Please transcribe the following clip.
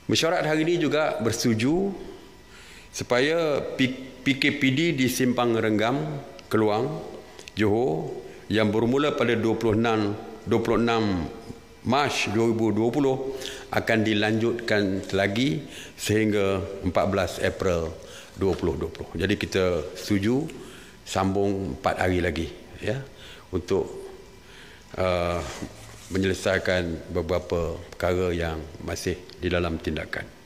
Mesyuarat hari ini juga bersetuju supaya PKPD di Simpang Renggam, Keluang, Johor yang bermula pada 26 Mac 2020 akan dilanjutkan lagi sehingga 14 April 2020. Jadi kita setuju sambung 4 hari lagi ya untuk menyelesaikan beberapa perkara yang masih di dalam tindakan.